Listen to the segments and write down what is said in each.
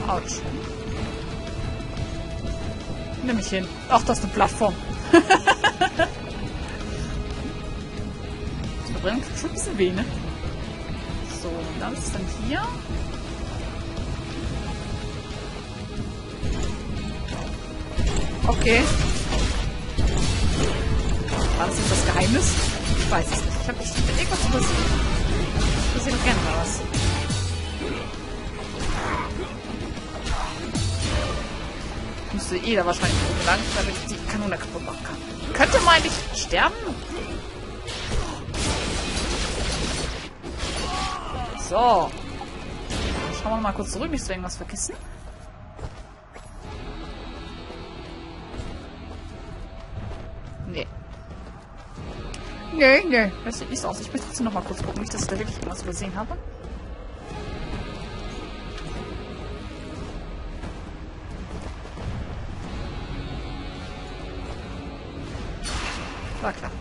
Autsch. Nimm mich hin. Ach, das ist eine Plattform. Das Verbrennen tut schon ein bisschen weh, ne? So, und dann ist es dann hier. Okay. War das jetzt das Geheimnis? Ich weiß es nicht. Ich habe irgendwas übersehen. Ich übersehe doch gerne mal was. Müsste eh da wahrscheinlich oben lang, damit ich die Kanone kaputt machen kann. Könnte man eigentlich sterben? So. Schauen wir mal kurz zurück, nicht so irgendwas vergessen. Nee. Nee. Das sieht nicht so aus. Ich möchte trotzdem noch mal kurz gucken, nicht, dass ich da wirklich irgendwas übersehen habe. War klar.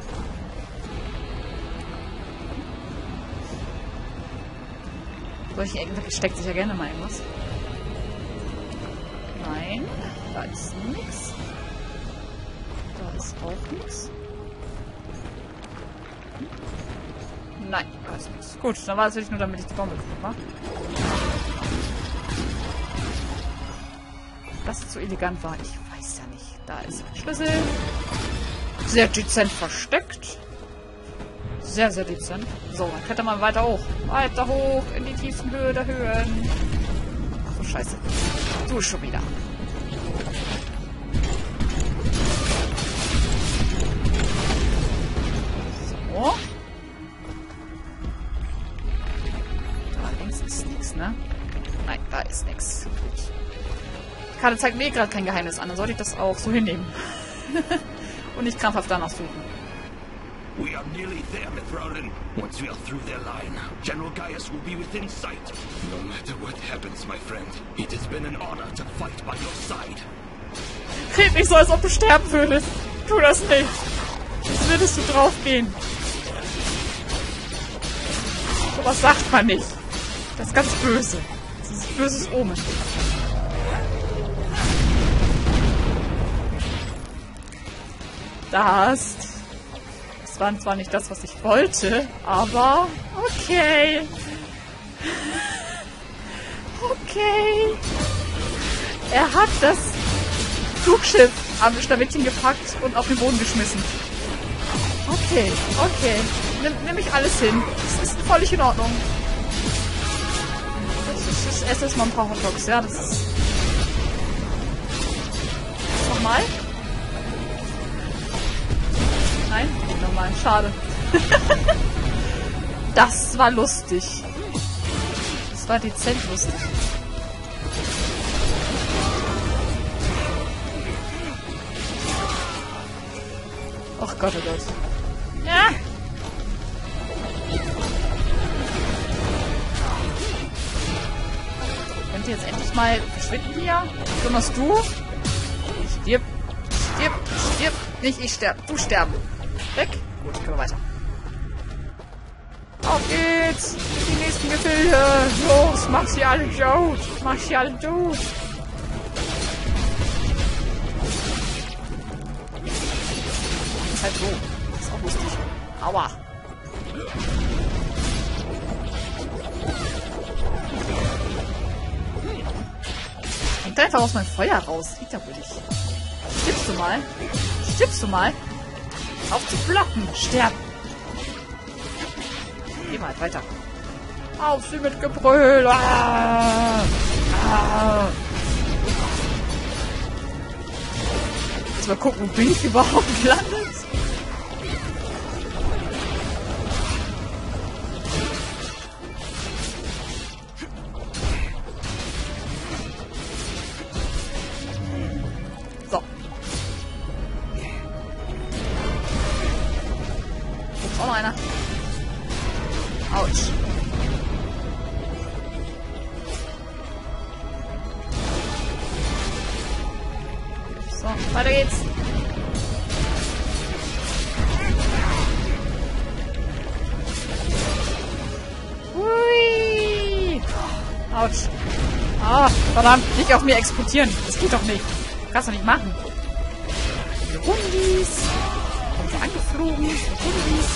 Solche Ecken steckt sich ja gerne mal irgendwas. Nein, da ist nichts. Da ist auch nichts. Nein, da ist nichts. Gut, dann war es wirklich nur, damit ich die Bombe kaputt mache. Dass es so elegant war, ich weiß ja nicht. Da ist ein Schlüssel. Sehr dezent versteckt. Sehr, sehr dezent. So, dann klettert man weiter hoch. Weiter hoch in die tiefsten Höhe der Höhen. Ach so, scheiße. Du schon wieder. So. Da links ist nichts, ne? Nein, da ist nichts. Gut. Die Karte zeigt mir gerade kein Geheimnis an. Dann sollte ich das auch so hinnehmen. Und nicht krampfhaft danach suchen. We are nearly there, Mithraden. Once we are through their line, General Gaius will be within sight. No matter what happens, my friend, it has been an honor to fight by your side. Red nicht so, als ob du sterben würdest. Tu das nicht. Jetzt würdest du draufgehen. So was sagt man nicht. Das ist ganz böse. Das ist ein böses Omen. Das war zwar nicht das, was ich wollte, aber okay. Okay. Er hat das Flugschiff am Schlawittchen gepackt und auf den Boden geschmissen. Okay. Nimm ich alles hin. Das ist völlig in Ordnung. Ich esse jetzt mal ein paar Hotdogs, ja, das ist... Nochmal? Nein, nicht nochmal. Schade. Das war lustig. Das war dezent lustig. Ach Gott, oh Gott. Ja! Könnt ihr jetzt endlich mal verschwinden hier? Besonders du? Stirb. Nicht ich sterbe. Du sterben. Weg. Gut, können wir weiter. Auf geht's! Die nächsten Gefilde! Los, mach sie alle tot! Mach sie alle tot! Ist halt so. Ist auch lustig. Aua! Kommt einfach aus meinem Feuer raus. Geht ja wohl nicht. Stirbst du mal? Stirbst du mal? Auf zu blocken! Sterben! Geh mal weiter. Auf sie mit Gebrüll! Ah! Ah! Jetzt mal gucken, wo bin ich überhaupt gelandet? So. Gibt's auch noch einer? Autsch. So, weiter geht's. Hui! Autsch. Ah, verdammt, nicht auf mir explodieren. Das geht doch nicht. Kannst du nicht machen. Die Rundis. Kommt so angeflogen. Die Rundis.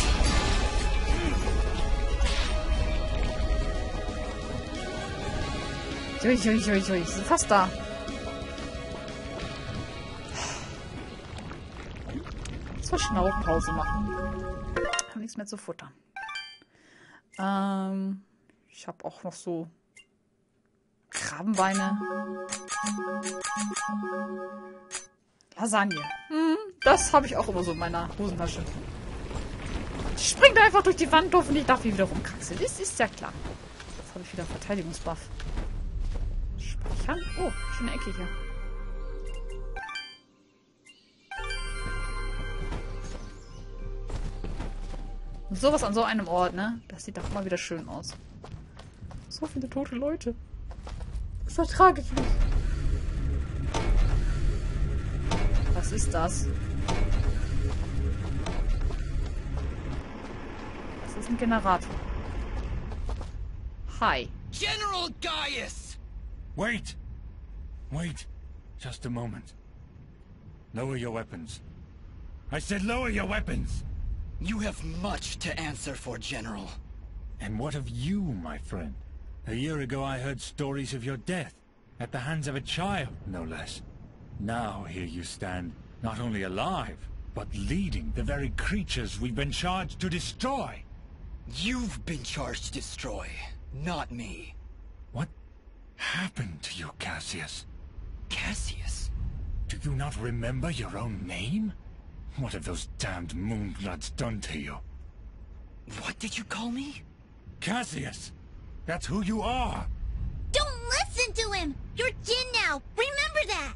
Ui. Sind fast da. Jetzt mal Schnaufpause machen. Hab nichts mehr zu futtern. Ich habe auch noch so Krabbenbeine. Lasagne. Das habe ich auch immer so in meiner Hosentasche. Die springt einfach durch die Wand durch und ich darf hier wieder rumkraxeln. Das ist ja klar. Jetzt habe ich wieder Verteidigungsbuff. Speichern. Oh, schöne Ecke hier. Und sowas an so einem Ort, ne? Das sieht doch immer wieder schön aus. So viele tote Leute. Das ertrage ich nicht. Was ist das? Das ist ein Generator. Hi. General Gaius! Wait! Wait. Just a moment. Lower your weapons. I said lower your weapons! You have much to answer for, General. And what of you, my friend? A year ago I heard stories of your death, at the hands of a child, no less. Now here you stand, not only alive, but leading the very creatures we've been charged to destroy. You've been charged to destroy, not me. What happened to you, Cassius? Cassius? Do you not remember your own name? What have those damned Moonbloods done to you? What did you call me? Cassius! That's who you are! Don't listen to him! You're Jin now! Remember that!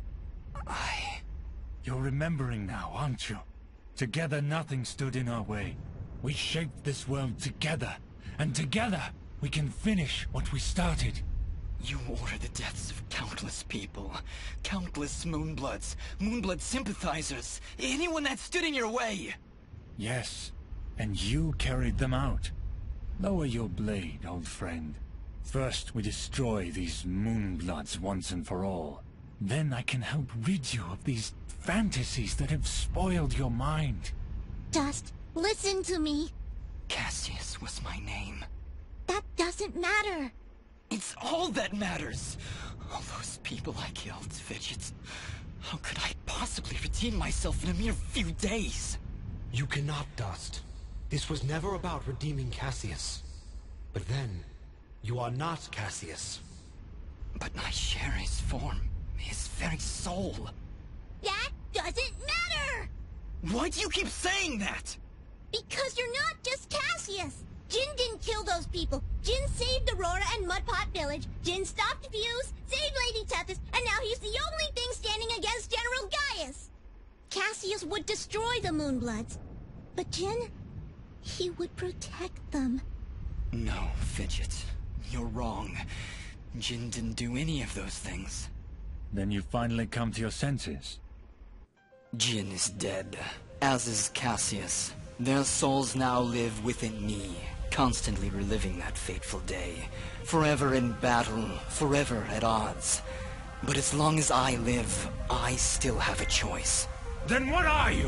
You're remembering now, aren't you? Together nothing stood in our way. We shaped this world together, and together we can finish what we started. You ordered the deaths of countless people. Countless Moonbloods. Moonblood sympathizers. Anyone that stood in your way. Yes, and you carried them out. Lower your blade, old friend. First we destroy these Moonbloods once and for all. Then I can help rid you of these fantasies that have spoiled your mind. Just listen to me. Cassius was my name. That doesn't matter. It's all that matters. All those people I killed, Fidget. How could I possibly redeem myself in a mere few days? You cannot, Dust. This was never about redeeming Cassius. But then, you are not Cassius. But I share his form, his very soul. That doesn't matter! Why do you keep saying that? Because you're not just Cassius! Jin didn't kill those people. Jin saved Aurora and Mudpot Village. Jin stopped Fuse, saved Lady Tethys, and now he's the only thing standing against General Gaius. Cassius would destroy the Moonbloods. But Jin, he would protect them. No, Fidget. You're wrong. Jin didn't do any of those things. Then you finally come to your senses. Jin is dead, as is Cassius. Their souls now live within me, constantly reliving that fateful day. Forever in battle, forever at odds. But as long as I live, I still have a choice. Then what are you?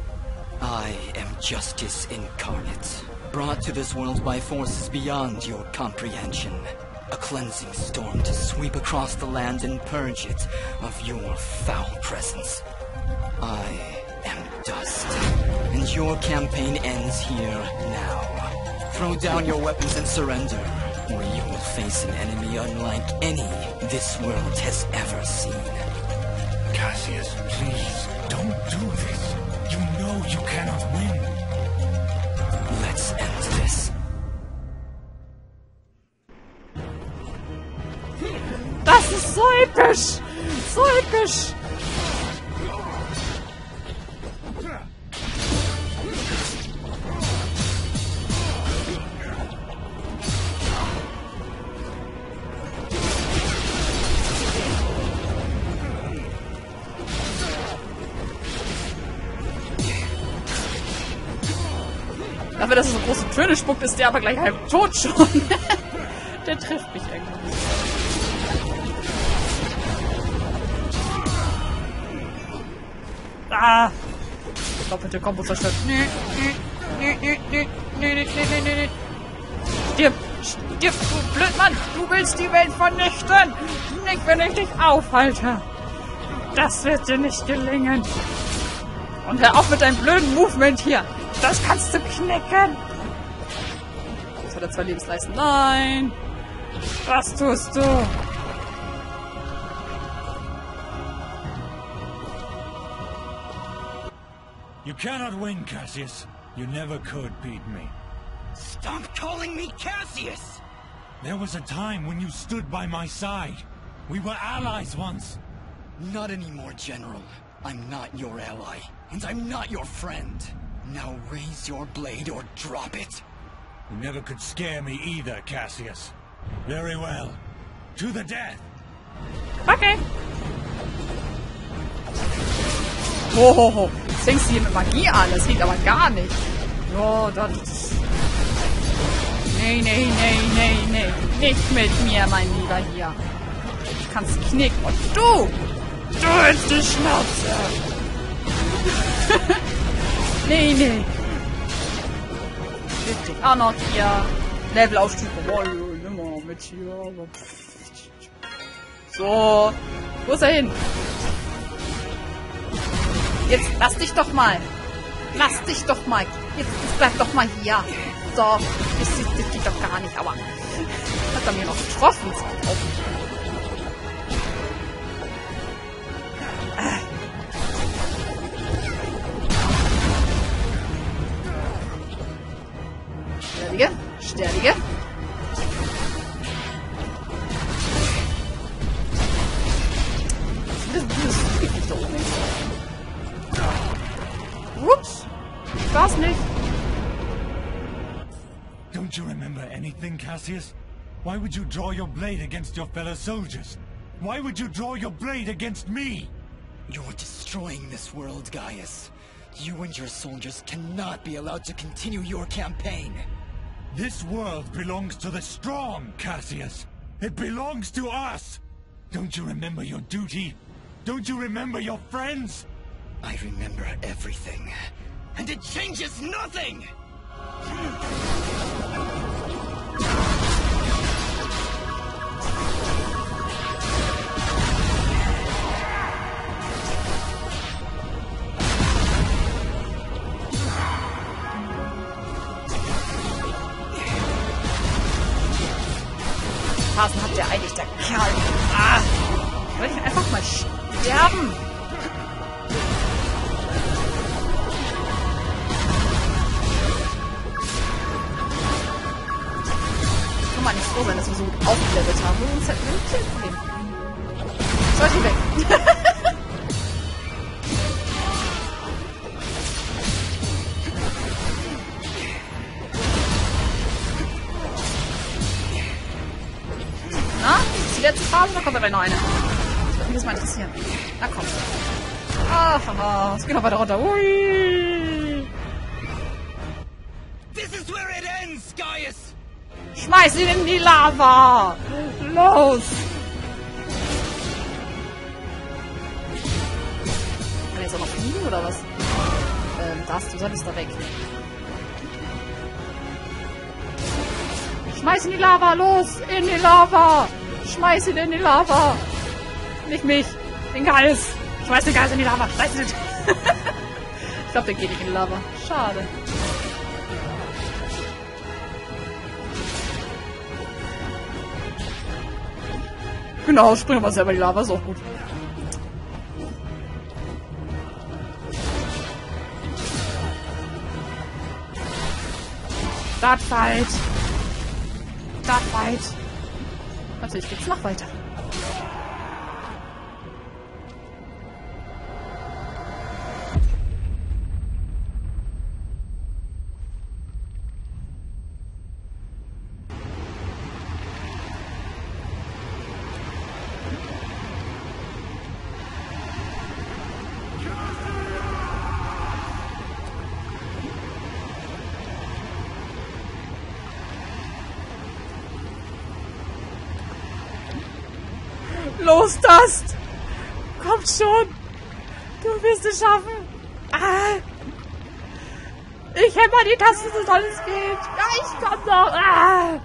I am justice incarnate, brought to this world by forces beyond your comprehension. A cleansing storm to sweep across the land and purge it of your foul presence. I am dust, and your campaign ends here now. Throw down your weapons and surrender, or you will face an enemy unlike any this world has ever seen. Cassius, please, don't do this. You know you cannot win. Let's end this. Das ist so episch! So episch! Dafür, dass er so große Töne spuckt, ist der aber gleich halb tot schon. Der trifft mich irgendwie. Ah! Doppelte Kombo zerstört. Nee. Stirb! Stirb, du Blödmann! Du willst die Welt vernichten! Nicht, wenn ich dich aufhalte! Das wird dir nicht gelingen! Und hör auf mit deinem blöden Movement hier! Das kannst du knicken! Jetzt hat er 2 Lebensleisten. Nein! Was tust du? You cannot win, Cassius. You never could beat me. Stop calling me Cassius! There was a time when you stood by my side. We were allies once. Not anymore, General. I'm not your ally, and I'm not your friend. Now raise your blade or drop it. You never could scare me either, Cassius. Very well. To the death! Okay. Hohoho. Jetzt fängst du hier mit Magie an. Das geht aber gar nicht. Oh, das... Nee. Nicht mit mir, mein Lieber hier. Ich kann's knicken. Und du hältst die Schnauze. Nee. Ich krieg auch noch hier Levelaufstieg. Oh, nimm mal mit hier. So. Wo ist er hin? Jetzt lass dich doch mal. Jetzt bleib doch mal hier. So. Das geht doch gar nicht, aber... Hat er mir noch getroffen? Sterdige. Das geht nicht da oben. Ups. War's nicht. Don't you remember anything, Cassius? Why would you draw your blade against your fellow soldiers? Why would you draw your blade against me? You're destroying this world, Gaius. You and your soldiers cannot be allowed to continue your campaign. This world belongs to the strong, Cassius. It belongs to us. Don't you remember your duty? Don't you remember your friends? I remember everything. And it changes nothing! Phasen hat der eigentlich, der Kerl. Ah! Soll ich einfach mal sterben? Kann man nicht froh sein, dass wir so gut aufgelevelt haben. Sonst hätten wir ein Problem. So, ich bin weg. Na, ist die letzte Phase oder kommt da gleich noch eine? Das würde mich das mal interessieren. Na komm. Ah, es geht noch weiter runter. Ui. This is where it ends, Gaius! Schmeiß ihn in die Lava! Los! Kann er jetzt auch noch fliegen oder was? Du solltest da weg. Schmeiß in die Lava, los! In die Lava! Schmeiß ihn in die Lava! Nicht mich! Den Geist! Schmeiß den Geist in die Lava! Schmeiß ihn! Ich glaube, der geht nicht in die Lava. Schade. Genau, springen wir selber in die Lava, ist auch gut. Startfight! Natürlich geht's noch weiter. Los, Dust! Komm schon! Du wirst es schaffen! Ah! Ich hämmer die Taste, so soll es geht. Ja, ich komm doch. Ah!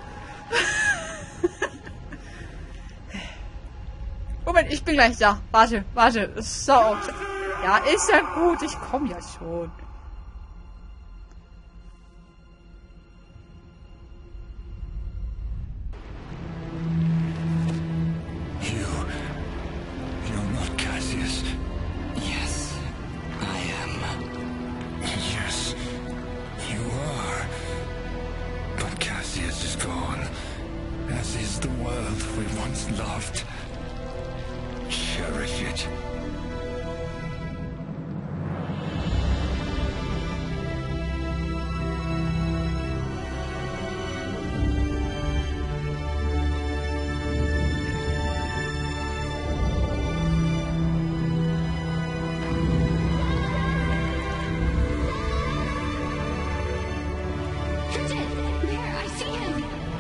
Moment, ich bin gleich da. Warte. So. Ja, ist ja gut. Ich komme ja schon. You're not Cassius. Yes, I am. Yes, you are. But Cassius is gone, as is the world we once loved. Cherish it. There, I see him.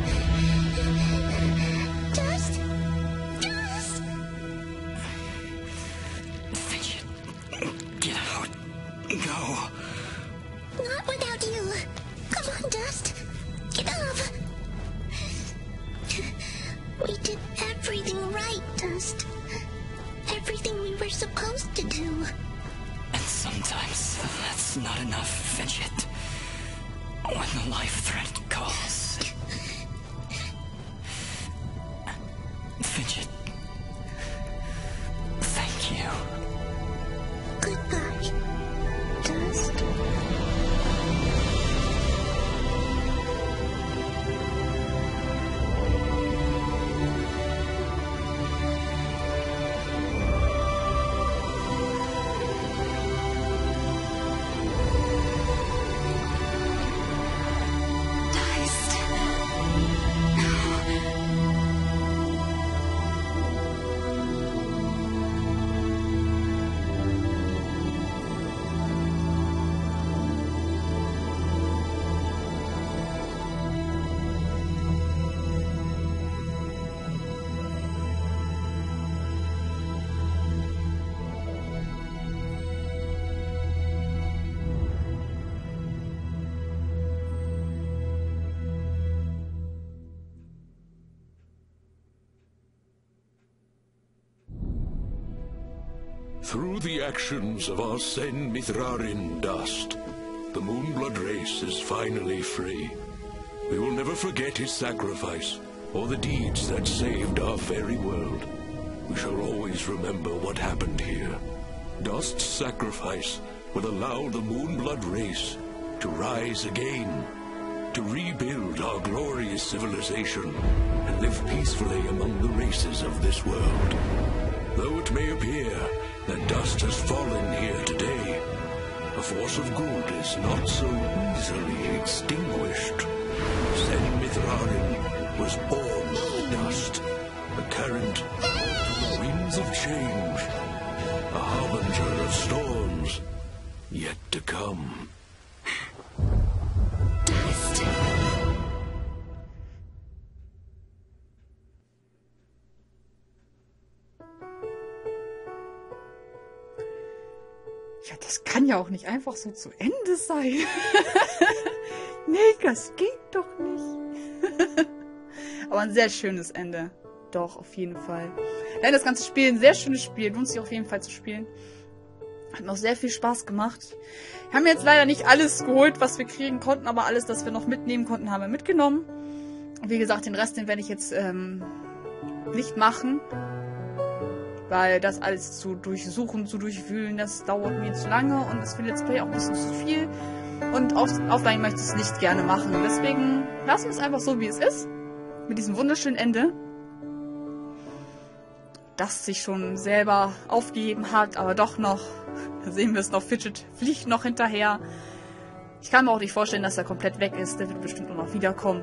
Dust? Dust! Fidget, get out. Go. Not without you. Come on, Dust. Get up. We did everything right, Dust. Everything we were supposed to do. And sometimes that's not enough, Fidget. When the life threat calls. Fidget. Thank you. Goodbye, Dust. Through the actions of our Sen Mithrarin Dust, the Moonblood race is finally free. We will never forget his sacrifice, or the deeds that saved our very world. We shall always remember what happened here. Dust's sacrifice will allow the Moonblood race to rise again, to rebuild our glorious civilization, and live peacefully among the races of this world. Though it may appear that Dust has fallen here today, a force of good is not so easily extinguished. Sen Mithrarin was born with Dust, a current through the winds of change, a harbinger of storms yet to come. Dust. Ja, das kann ja auch nicht einfach so zu Ende sein. Nee, das geht doch nicht. Aber ein sehr schönes Ende. Doch, auf jeden Fall. Ja, das ganze Spiel, ein sehr schönes Spiel. Lohnt sich auf jeden Fall zu spielen. Hat noch sehr viel Spaß gemacht. Wir haben jetzt leider nicht alles geholt, was wir kriegen konnten, aber alles, das wir noch mitnehmen konnten, haben wir mitgenommen. Und wie gesagt, den Rest, den werde ich jetzt nicht machen. Weil das alles zu durchsuchen, zu durchwühlen, das dauert mir zu lange und das für Let's Play auch ein bisschen zu viel. Und offline möchte ich es nicht gerne machen. Deswegen lassen wir es einfach so, wie es ist. Mit diesem wunderschönen Ende. Das sich schon selber aufgegeben hat, aber doch noch, da sehen wir es noch, Fidget fliegt noch hinterher. Ich kann mir auch nicht vorstellen, dass er komplett weg ist. Der wird bestimmt auch noch wiederkommen.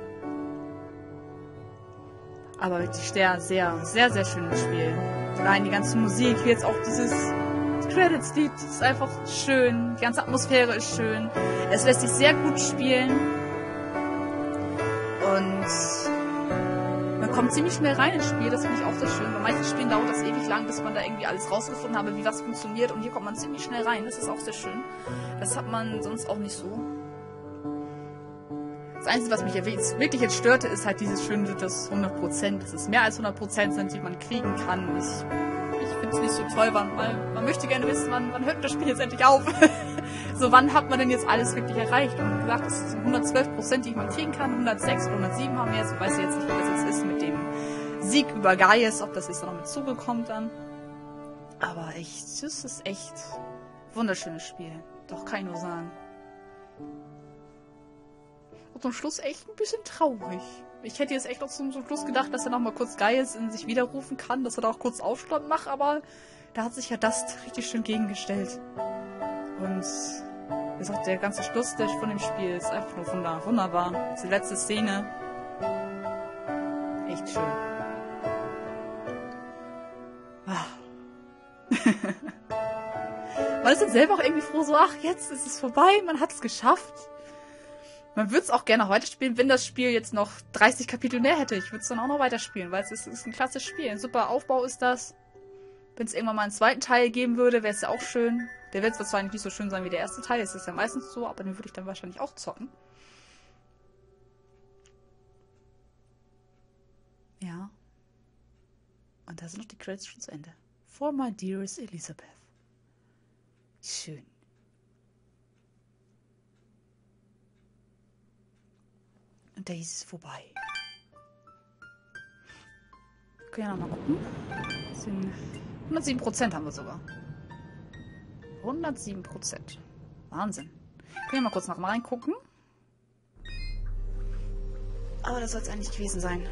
Aber wirklich sehr, sehr, sehr, sehr schönes Spiel. Allein die ganze Musik, wie jetzt auch dieses Credits-Lied, ist einfach schön. Die ganze Atmosphäre ist schön. Es lässt sich sehr gut spielen. Und man kommt ziemlich schnell rein ins Spiel, das finde ich auch sehr schön. Bei manchen Spielen dauert das ewig lang, bis man da irgendwie alles rausgefunden habe, wie was funktioniert. Und hier kommt man ziemlich schnell rein, das ist auch sehr schön. Das hat man sonst auch nicht so. Das Einzige, was mich wirklich jetzt störte, ist halt dieses schöne, das 100%, dass es mehr als 100% sind, die man kriegen kann. Ich finde es nicht so toll, weil man möchte gerne wissen, wann hört das Spiel jetzt endlich auf? So, wann hat man denn jetzt alles wirklich erreicht? Und wie gesagt, es sind 112%, die man kriegen kann, 106 oder 107 haben wir jetzt. Ich weiß jetzt nicht, wie das jetzt ist mit dem Sieg über Gaius, ob das jetzt noch mit zugekommt dann. Aber echt, das ist echt ein wunderschönes Spiel. Doch, kann ich nur sagen. Und zum Schluss echt ein bisschen traurig. Ich hätte jetzt echt noch zum Schluss gedacht, dass er noch mal kurz Gaius in sich widerrufen kann, dass er da auch kurz Aufstand macht, aber da hat sich ja Dust richtig schön gegengestellt. Und wie gesagt, der ganze Schluss von dem Spiel ist einfach nur wunderbar. Die letzte Szene. Echt schön. Man ist dann selber auch irgendwie froh, so, ach, jetzt ist es vorbei, man hat es geschafft. Man würde es auch gerne noch weiterspielen, wenn das Spiel jetzt noch 30 Kapitel mehr hätte. Ich würde es dann auch noch weiterspielen, weil es ist ein klasse Spiel. Ein super Aufbau ist das. Wenn es irgendwann mal einen zweiten Teil geben würde, wäre es ja auch schön. Der wird zwar nicht so schön sein wie der erste Teil, das ist ja meistens so, aber den würde ich dann wahrscheinlich auch zocken. Ja. Und da sind noch die Credits schon zu Ende. For my dearest Elizabeth. Schön. Und da ist es vorbei. Wir können ja noch mal gucken. 107% haben wir sogar. 107%. Wahnsinn. Können wir mal kurz noch mal reingucken. Aber das soll es eigentlich gewesen sein.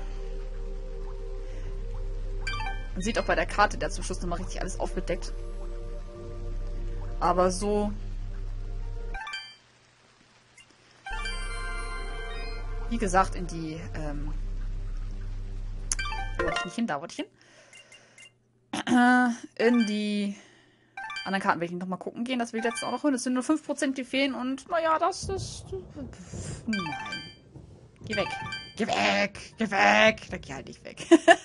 Man sieht auch bei der Karte, der zum Schluss nochmal richtig alles aufgedeckt. Aber so... Wie gesagt, in die... wollte ich nicht hin, da wollte ich hin. In die... anderen Karten will ich nochmal gucken gehen, dass wir jetzt auch noch hin. Es sind nur 5%, die fehlen und naja, das ist... Nein. Geh weg. Geh weg. Geh weg. Da geh halt nicht weg.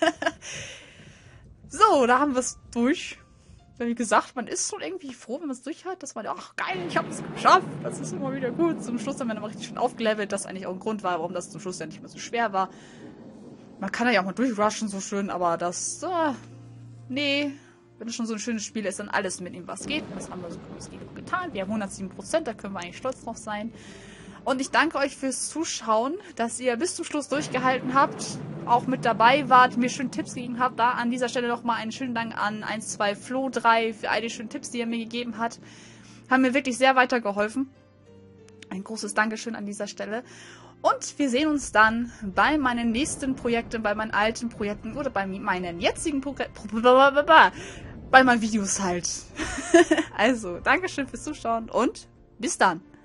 So, da haben wir es durch. Wie gesagt, man ist schon irgendwie froh, wenn man es durch hat, dass man, ach geil, ich habe es geschafft. Das ist immer wieder gut. Zum Schluss haben wir nochmal richtig schön aufgelevelt, das eigentlich auch ein Grund war, warum das zum Schluss ja nicht mehr so schwer war. Man kann ja auch mal durchrushen, so schön, aber das... nee... Wenn es schon so ein schönes Spiel ist, dann alles mitnehmen, was geht. Das haben wir so gut getan. Wir haben 107%, da können wir eigentlich stolz drauf sein. Und ich danke euch fürs Zuschauen, dass ihr bis zum Schluss durchgehalten habt, auch mit dabei wart, mir schön Tipps gegeben habt. Da an dieser Stelle nochmal einen schönen Dank an 1-2 Flo 3 für all die schönen Tipps, die er mir gegeben hat. Haben mir wirklich sehr weitergeholfen. Ein großes Dankeschön an dieser Stelle. Und wir sehen uns dann bei meinen nächsten Projekten, bei meinen alten Projekten oder bei meinen jetzigen bei meinen Videos halt. Also, Dankeschön fürs Zuschauen und bis dann.